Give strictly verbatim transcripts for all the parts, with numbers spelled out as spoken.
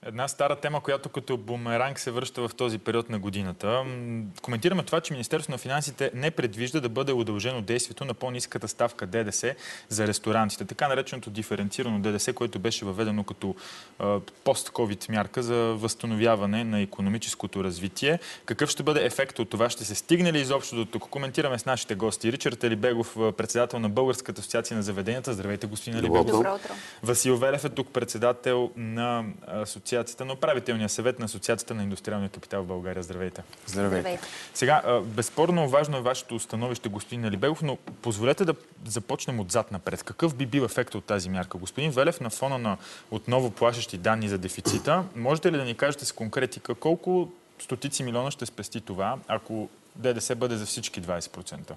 Една стара тема, която като бумеранг се връща в този период на годината. Коментираме това, че Министерството на финансите не предвижда да бъде удължено действието на по-ниската ставка ДДС за ресторантите. Така нареченото диференцирано ДДС, което беше въведено като пост-ковид мярка за възстановяване на икономическото развитие. Какъв ще бъде ефектът от това? Ще се стигне ли изобщо до тук? Коментираме с нашите гости. Ричард Алибегов, председател на Българската асоциация на заведенията. Здравейте, господин Алибегов. Добро утро. Васил Велев е тук, председател на асоциацията на управителния съвет на Асоциацията на индустриалния капитал в България. Здравейте. Здравейте. Сега, безспорно важно е вашето становище, господин Алибегов, но позволете да започнем отзад напред. Какъв би бил ефект от тази мярка? Господин Велев, на фона на отново плашещи данни за дефицита, можете ли да ни кажете с конкретика колко стотици милиона ще спести това, ако ДДС бъде за всички двайсет процента?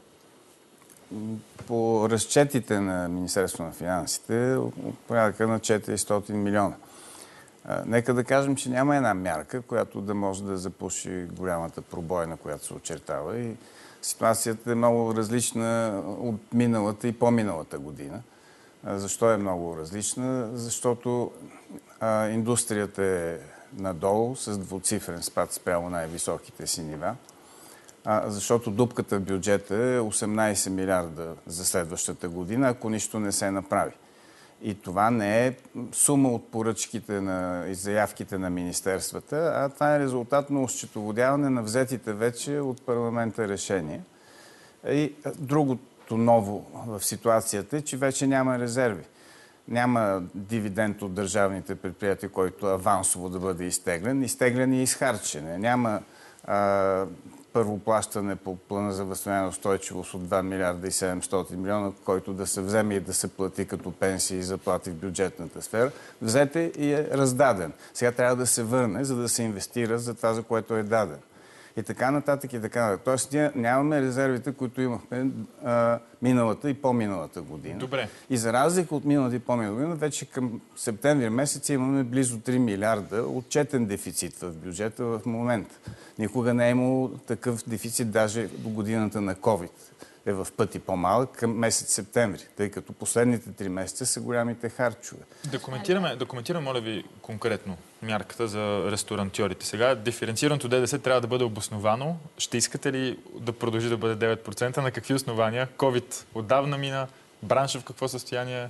По разчетите на Министерството на финансите, порядъка на четиристотин милиона. Нека да кажем, че няма една мярка, която да може да запуши голямата пробойна, която се очертава. И ситуацията е много различна от миналата и по-миналата година. Защо е много различна? Защото а, индустрията е надолу с двуцифрен спад спрямо най-високите си нива. А, защото дупката в бюджета е осемнайсет милиарда за следващата година, ако нищо не се направи. И това не е сума от поръчките на, и заявките на министерствата, а това е резултат на осчетоводяване на взетите вече от парламента решения. И другото ново в ситуацията е, че вече няма резерви. Няма дивиденд от държавните предприятия, който авансово да бъде изтеглен. Изтеглен и изхарчен. Няма а, първо плащане по плана за възстановяване устойчивост от два милиарда и седемстотин милиона, който да се вземе и да се плати като пенсии и заплати в бюджетната сфера. Взете и е раздаден. Сега трябва да се върне, за да се инвестира за това, за което е даден. И така нататък и така нататък. Тоест ние нямаме резервите, които имахме а, миналата и по-миналата година. Добре. И за разлика от миналата и по-миналата година, вече към септември месец имаме близо три милиарда отчетен дефицит в бюджета в момента. Никога не е имало такъв дефицит, даже до годината на COVID е в пъти по-малък към месец септември, тъй като последните три месеца са голямите харчове. Да коментираме, да коментираме, моля ви, конкретно мярката за ресторантьорите. Сега диференцираното ДДС трябва да бъде обосновано. Ще искате ли да продължи да бъде девет процента? На какви основания? COVID отдавна мина. Бранша в какво състояние?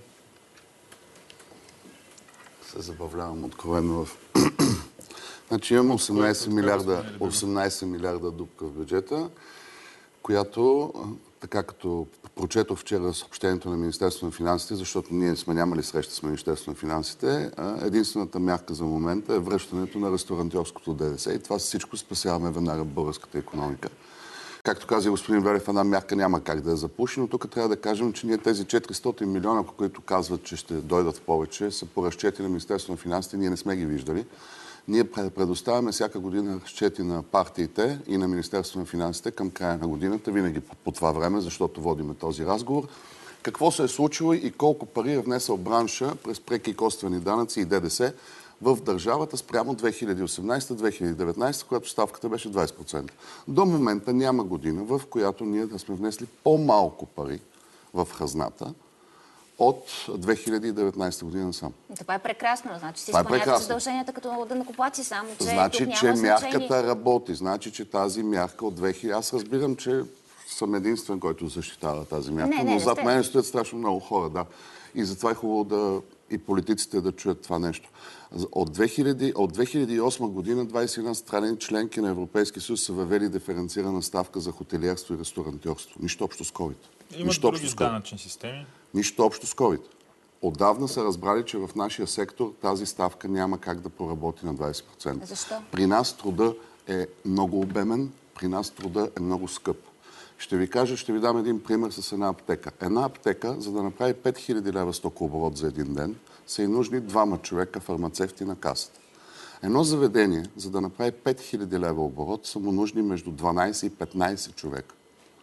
Се забавлявам откровено в... Значи имам осемнайсет милиарда, осемнайсет милиарда дупка в бюджета, която, така като прочетох вчера съобщението на Министерството на финансите, защото ние сме нямали среща с Министерството на финансите, единствената мярка за момента е връщането на ресторантьорското ДДС и това всичко спасяваме веднага българската икономика. Както каза господин Велев, една мярка няма как да я запуши, но тук трябва да кажем, че ние тези четиристотин милиона, които казват, че ще дойдат повече, са по разчети на Министерството на финансите, ние не сме ги виждали. Ние предоставяме всяка година разчети на партиите и на Министерството на финансите към края на годината, винаги по това време, защото водиме този разговор. Какво се е случило и колко пари е внесъл бранша през преки и косвени данъци и ДДС в държавата спрямо две хиляди и осемнайсета - две хиляди и деветнайсета, когато ставката беше двайсет процента. До момента няма година, в която ние да сме внесли по-малко пари в хазната от две хиляди и деветнайсета година сам. Това е прекрасно. Значи си изпълнявате задълженията като данъкоплатци, само че значи, тук че няма мярката значение. работи. Значи, че тази мярка от две хиляди... Аз разбирам, че съм единствен, който защитава тази мярка, Не, не, но зад сте. мен стоят страшно много хора, да. И затова е хубаво да и политиците да чуят това нещо. От две хиляди, от две хиляди и осма година двайсет и една страни членки на Европейския съюз са въвели диференцирана ставка за хотелиерство и ресторантьорство. Нищо общо с COVID. Има Нищо други общо с COVID. данъчни системи. Нищо общо с COVID. Отдавна са разбрали, че в нашия сектор тази ставка няма как да проработи на двайсет процента. Защо? При нас труда е много обемен, при нас труда е много скъп. Ще ви кажа, ще ви дам един пример с една аптека. Една аптека, за да направи пет хиляди лева стокооборот за един ден, са и нужни двама човека фармацевти на касата. Едно заведение, за да направи пет хиляди лева оборот, са му нужни между дванайсет и петнайсет човека.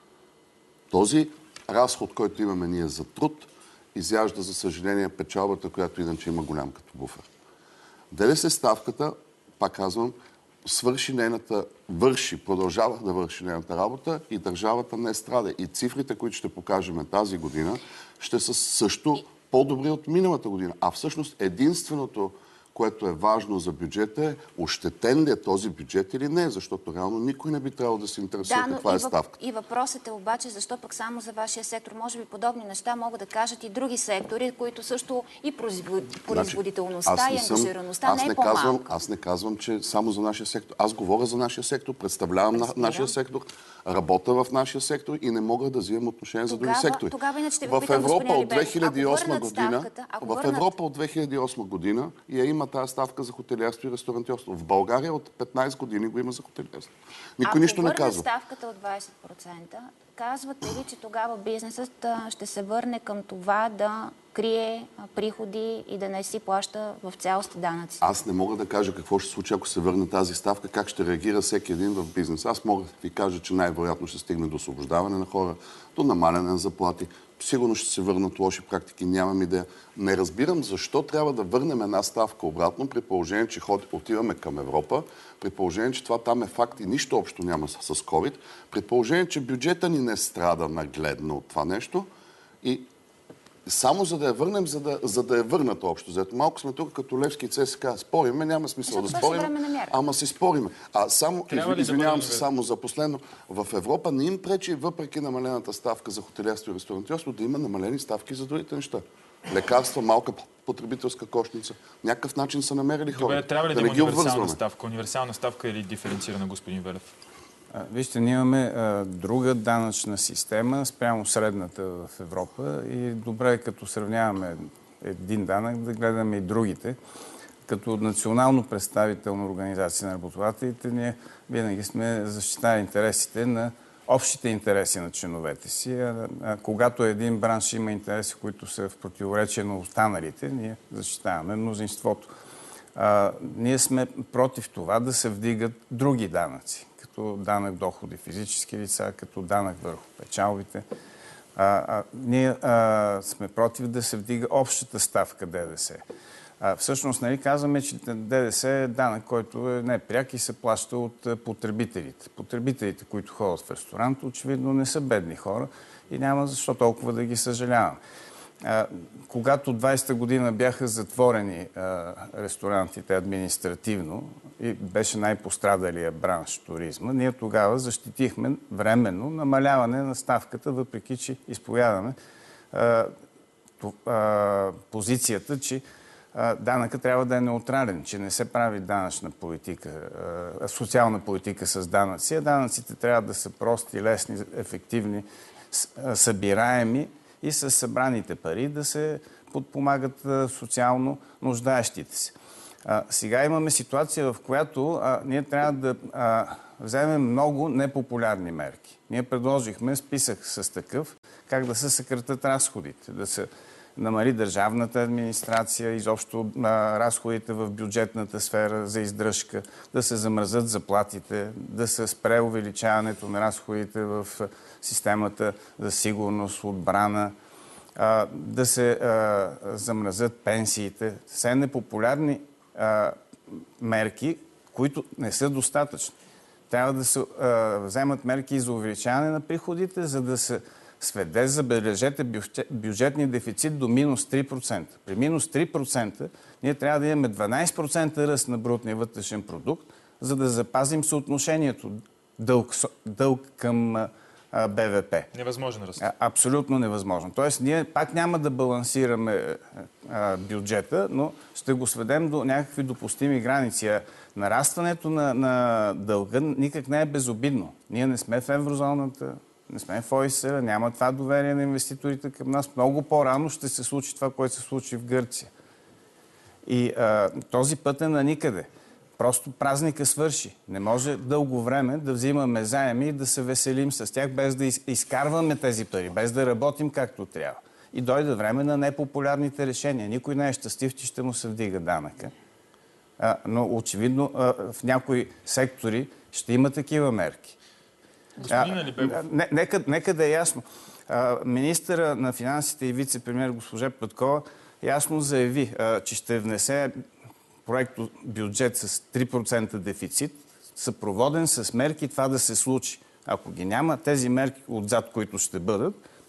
Този разход, който имаме ние за труд, изяжда, за съжаление, печалбата, която иначе има голям като буфер. ДДС ставката, пак казвам, свърши нейната, върши, продължава да върши нейната работа и държавата не страда. И цифрите, които ще покажем тази година, ще са също по-добри от миналата година. А всъщност единственото, което е важно за бюджета е ощетен ли е този бюджет или не, защото реално никой не би трябвало да се интересува да, каква и е ставката. И въпросът е обаче защо пък само за вашия сектор. Може би подобни неща могат да кажат и други сектори, които също и производителността, значи, и ангажираността не, не е по-малка. Аз не казвам, че само за нашия сектор. Аз говоря за нашия сектор, представлявам на, нашия сектор, работя в нашия сектор и не мога да взимам отношение за други сектори. Тогава иначе ще ви в питам, Европа от две хиляди и осма година, ставката, в върнат... Европа от две хиляди и осма година я има тази ставка за хотелиерство и ресторантьорство. В България от петнайсет години го има за хотелиерство. Никой Ако нищо не казва. Ако ставката от двайсет процента, казвате ли, че тогава бизнесът ще се върне към това да крие приходи и да не си плаща в цялост данъци? Аз не мога да кажа какво ще се случи, ако се върне тази ставка, как ще реагира всеки един в бизнес. Аз мога да ви кажа, че най-вероятно ще стигне до освобождаване на хора, до намаляне на заплати. Сигурно ще се върнат лоши практики, нямам идея. Не разбирам защо трябва да върнем една ставка обратно, при положение, че отиваме към Европа, при положение, че това там е факт и нищо общо няма с COVID, при положение, че бюджета ни не страда нагледно от това нещо и само за да я върнем, за да, за да я върнат общо. Зато малко сме тук като Левски и ЦСКА. Спориме, няма смисъл да спориме, ама си спориме. А само, извинявам да се само за последно, в Европа не им пречи, въпреки намалената ставка за хотелиерство и ресторантьорство, да има намалени ставки за другите неща. Лекарства, малка потребителска кошница. Някакъв начин са намерили хора. Добре, трябва ли да, да да има универсална ставка? Универсална ставка или диференцирана, господин Велев? А, вижте, ние имаме а, друга данъчна система спрямо средната в Европа и добре е като сравняваме един данък да гледаме и другите. Като национално представителна организация на работодателите, ние винаги сме защитавали интересите на общите интереси на членовете си. А, а, когато един бранш има интереси, които са в противоречие на останалите, ние защитаваме мнозинството. А, ние сме против това да се вдигат други данъци, като данък доходи физически лица, като данък върху печалбите. А, а, ние а, сме против да се вдига общата ставка ДДС. А, всъщност, нали, казваме, че ДДС е данък, който е непряк и се плаща от потребителите. Потребителите, които ходят в ресторант, очевидно не са бедни хора и няма защо толкова да ги съжалявам. А, когато двайсета година бяха затворени а, ресторантите административно и беше най-пострадалия бранш туризма, ние тогава защитихме временно намаляване на ставката, въпреки че изповядаме а, а, позицията, че а, данъка трябва да е неутрален, че не се прави данъчна политика, а, социална политика с данъци, а данъците трябва да са прости, лесни, ефективни, събираеми и с събраните пари да се подпомагат а, социално нуждаещите се. А, сега имаме ситуация, в която а, ние трябва да а, вземем много непопулярни мерки. Ние предложихме списък с такъв, как да се съкратят разходите, да се намали държавната администрация, изобщо а, разходите в бюджетната сфера за издръжка, да се замразят заплатите, да се спре увеличаването на разходите в системата за сигурност, отбрана, а, да се а, замразят пенсиите. Все непопулярни а, мерки, които не са достатъчни. Трябва да се а, вземат мерки и за увеличаване на приходите, за да се сведе, забележете, бюджетния дефицит до минус три процента. При минус три процента ние трябва да имаме дванайсет процента ръст на брутния вътрешен продукт, за да запазим съотношението дълг, дълг към а, БВП. Невъзможно ръст. Абсолютно невъзможно. Тоест, ние пак няма да балансираме а, бюджета, но ще го сведем до някакви допустими граници. А нарастването на, на дълга никак не е безобидно. Ние не сме в еврозоната, не сме в О И С Р, няма това доверие на инвеститорите към нас. Много по-рано ще се случи това, което се случи в Гърция. И а, този път е на никъде. Просто празника свърши. Не може дълго време да взимаме заеми и да се веселим с тях, без да изкарваме тези пари, без да работим както трябва. И дойде време на непопулярните решения. Никой не е щастлив, че ще му се вдига данъка. А, но очевидно а, в някои сектори ще има такива мерки. Господин Алибеков. Не, нека, нека да е ясно. А, министъра на финансите и вице-премиер госпожа Петкова ясно заяви, а, че ще внесе проект бюджет с три процента дефицит, съпроводен с мерки това да се случи. Ако ги няма, тези мерки отзад, които ще бъдат,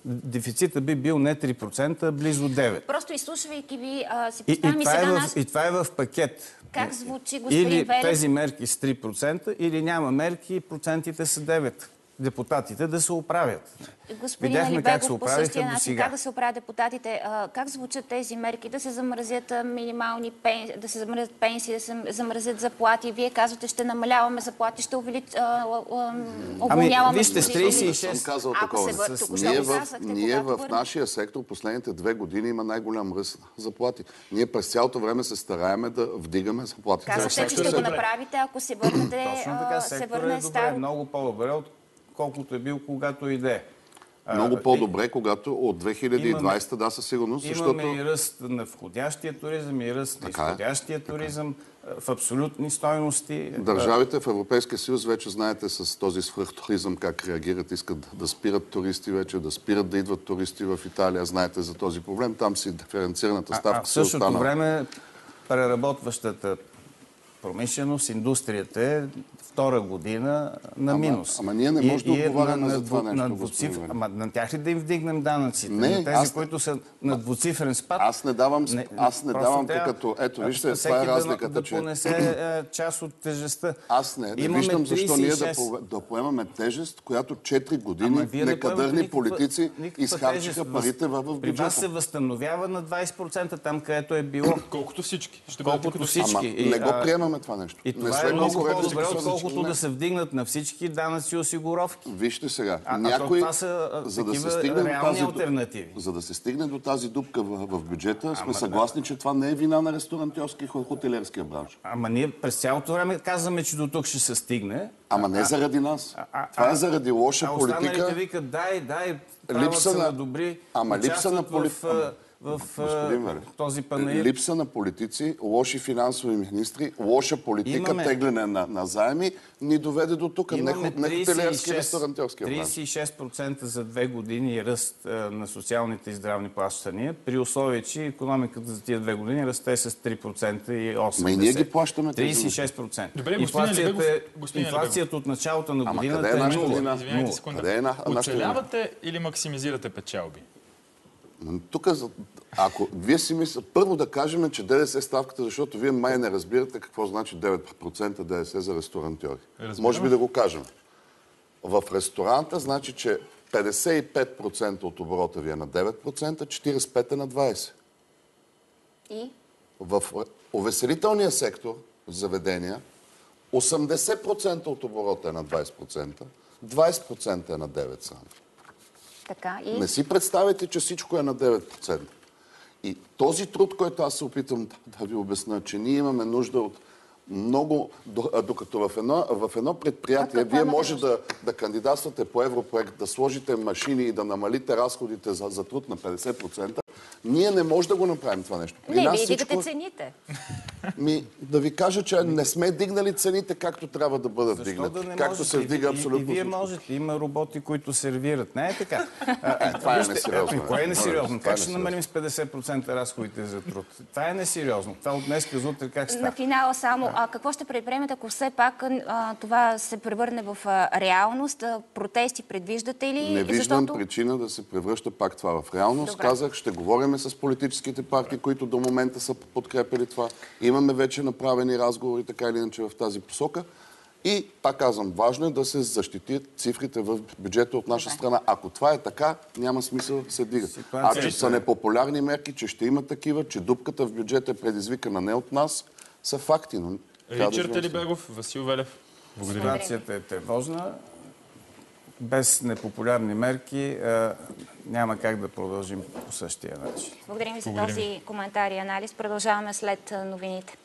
дефицита би бил не три процента, а близо девет процента. Просто изслушвайки ви, а, си И, и, поставям и това е сега в, наш... и това е в пакет. Как звучи, господин Или Велев? тези мерки с три процента, или няма мерки и процентите са девет процента. Депутатите да се оправят. Господин Видяхме как Алибеков, се по оправиха същия до начин, сега. как да се оправят депутатите, а, как звучат тези мерки, да се замразят а, минимални пенсии, да се замразят пенсии, да се замразят заплати. Вие казвате, ще намаляваме заплати, ще увеличаваме, уволняваме. вижте, с тридесет и шест Не съм казал Ако такова. се вър... С- Току-що Ние го в, казахте, ние когато в върнем. нашия сектор последните две години има най-голям ръст заплати. Ние през цялото време се стараеме да вдигаме заплатите. Казахте, че ще го направите, ако се върнете, Точно така, а, се секторът върне е добре, старо. много по-добре, отколкото е бил когато иде. Много по-добре, когато от две хиляди и двадесета, да, със сигурност, защото... Имаме и ръст на входящия туризъм, и ръст на Така е. изходящия туризъм в абсолютни стойности. Държавите в Европейския съюз вече знаете с този свръхтуризъм как реагират, искат да спират туристи вече, да спират да идват туристи в Италия. Знаете за този проблем. Там си диференцираната ставка А в се същото остана. време преработващата промишленост, индустрията е втора година на минус. ама ние не можем да И- и е отговаряме на- за на това дву- нещо, на господин двуциф- Велев. Ама на тях ли да им вдигнем данъците? Не, на тези, аз- които са на двуцифрен спад? Аз не давам, Не, аз не просто давам трябва- като... Ето, вижте, всеки това е да- разликата, да че... понесе е, част от тежестта. Аз не, не Имаме виждам защо ние да, тридесет и шест. по- да поемаме тежест, която четири Ама години вие не поемате некадърни никаква- политици никаква изхарчиха тежест. парите в, в При вас се бюджета. възстановява на двадесет процента там, където е било. Колкото всички. Ще бъдете Колкото като всички. Ама И, не го а, приемаме това нещо. И не това сме е много конкуренти по-добре, с всички. отколкото Не. да се вдигнат на всички данъци и осигуровки. Вижте сега, А, някой, а това са а, за да се такива стигне до реални тази, алтернативи. за да се стигне до тази дупка в, в бюджета, сме съгласни, че това не е вина на ресторантьорски и хотелиерския бранш. Ама ние през цялото време казваме, че до тук ще се стигне. Ама не заради нас. а- Това а- е заради лоша А политика. останалите викат, дай, дай, правят Липса се на- на добри, Ама липса участват на поли- в, а, в, а, Господин Велев, този панаир. липса на политици, лоши финансови министри, лоша политика, Имаме- тегляне на, на заеми, ни доведе до тук. Не, Имаме хо- не хотелиерски, тридесет и шест ресторантьорски бранш. тридесет и шест процента за две години ръст а, на социалните и здравни плащания, при условие, че икономиката за тия две години расте с три процента и осем процента. Ма и ние ги плащаме тези тридесет и шест процента. Добре, господин Инфлацията, е, Алибеков, господин инфлацията от началото на Ама годината къде е е нашата нула. година? Извинявайте Нула. секунда. Къде е на- нашата Оцелявате или максимизирате печалби? Тук, ако вие си мислите, първо да кажем, че ДДС ставката, защото вие май не разбирате какво значи девет процента ДДС за ресторантьори. Разбирам. Може би да го кажем. В ресторанта значи, че петдесет и пет процента от оборота ви е на девет процента, четиридесет и пет процента е на двадесет процента. И? В увеселителния сектор, заведения, осемдесет процента от оборота е на двадесет процента, двадесет процента е на девет процента само. Така, и? Не си представяте, че всичко е на девет процента. И този труд, който аз се опитам да ви обясня, че ние имаме нужда от много, докато в едно, в едно предприятие вие може да, да кандидатствате по европроект, да сложите машини и да намалите разходите за, за труд на петдесет процента, ние не можем да го направим това нещо. При Не, нас вие всичко- дигате цените. Ми, да ви кажа, че не сме дигнали цените както трябва да бъдат Защо дигнати. да не Както можете? се вдига И- абсолютно И, и вие всичко. можете. Има роботи, които сервират. Не е така. А, това е вижте, несериозно, а, Кое е бе. несериозно? Това е Как ще несериозно. намалим с петдесет процента разходите за труд? Това е несериозно. Това от днес за утре как На става? финала само, а какво ще предприемете, ако все пак а, това се превърне в а, реалност? А, протести предвиждате ли? Не И виждам защото... причина да се превръща пак това в реалност. Добре. Казах, ще говорим с политическите партии, които до момента са подкрепили това. Имаме вече направени разговори, така или иначе, в тази посока. И, пак казвам, важно е да се защитят цифрите в бюджета от наша Добре. страна. Ако това е така, няма смисъл да се дига. А Ситуацията че са е- непопулярни мерки, че ще има такива, че дупката в бюджета е предизвикана не от нас, са факти. Но трябва да Ричард живеем с това. Алибеков, Васил Велев. Благодаря. Ситуацията е тревожна. Без непопулярни мерки а, няма как да продължим по същия начин. Благодарим ви за Благодарим. този коментар и анализ. Продължаваме след а, новините.